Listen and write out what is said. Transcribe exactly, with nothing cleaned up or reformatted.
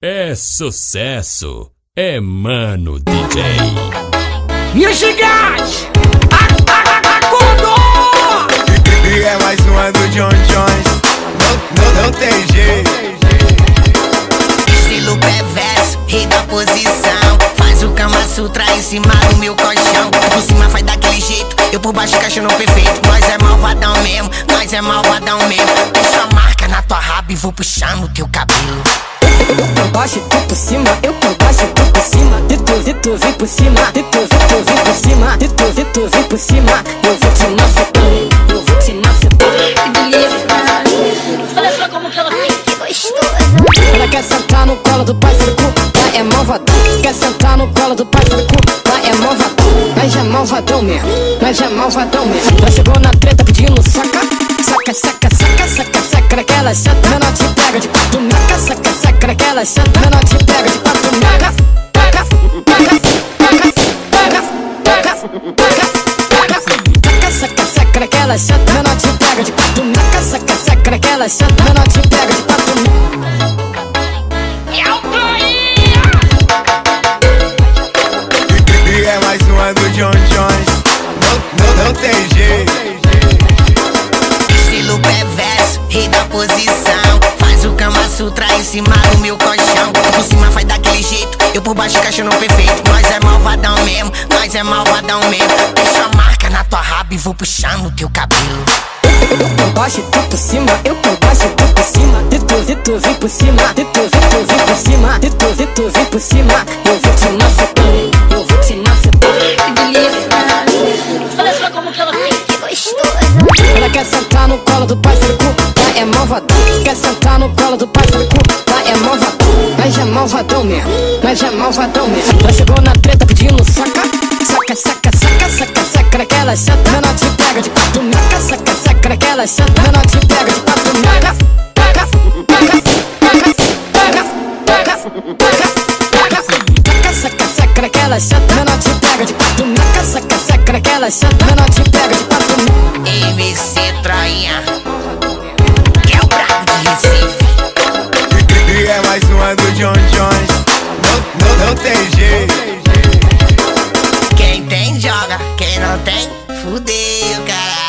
É sucesso, é Mano D J. E o gigante, acordou! E é mais uma do John Jones, não, não, não tem jeito. Estilo perverso, rei da posição. Faz o Kama Sutra em cima do meu colchão. Por cima faz daquele jeito, eu por baixo encaixando perfeito. Nós é malvadão mesmo, nós é malvadão mesmo. Deixa a marca na tua raba e vou puxando teu cabelo. Eu por baixo, tu por cima, eu por baixo, tu por cima. E tu, e tu, vem por cima, e tu, e tu, vem por cima. E tu, e tu, vem por cima. Eu vou te macetar, eu vou te macetar. Que delícia! Olha só como que ela fica gostosa. Ela quer sentar no colo do parceiro, lá é malvadão. Quer sentar no colo do parceiro, lá é malvadão. Mas é malvadão mesmo, mas é malvadão mesmo. Ela chegou na treta pedindo saca, saca, saca, saca, saca, saca. Naquela chata, eu não te pega de quatro meca. Saca, saca, naquela chata, eu não te pega de quatro meca. Saca, saca, saca, naquela chata, eu não te pega de quatro meca. Saca, saca, naquela chata, eu não te pega de quatro meca. E é mais uma do John Jones, não, não, não tem jeito. Estilo perverso, rei da posição. Faz o Kama Sutra em cima do meu colchão. Por cima faz daquele jeito, eu por baixo encaixando perfeito. Nós é malvadão mesmo, nós é malvadão mesmo. Deixa a marca na tua raba e vou puxando teu cabelo. Eu por baixo, tu por cima, eu por baixo, tu por cima. E tu, e tu, vem por cima, e tu, e tu, vem por cima. E tu, e tu, vem por cima. Eu vou te macetar, eu vou te macetar. Que delícia! Olha só como que ela fica gostosa. Ela quer sentar no colo do parceiro, lá é malvadão. Quer sentar no colo do parceiro, lá é malvadão. Mas é malvadão mesmo, mas é malvadão mesmo. Ela chegou na treta pedindo saca, saca, saca, saca, saca, saca. Naquela chata, eu não te pega de quatro meca. Saca, saca, naquela chata, eu não te pega de quatro meca. Saca, saca, saca, naquela chata, eu não te pega de quatro meca. Saca, saca, naquela chata, eu não te pega de quatro meca. M C Troia, que é o brabo de Recife. E é mais uma do John Jones, não, não, não tem jeito. Quem tem joga, quem não tem, fudeu, cara.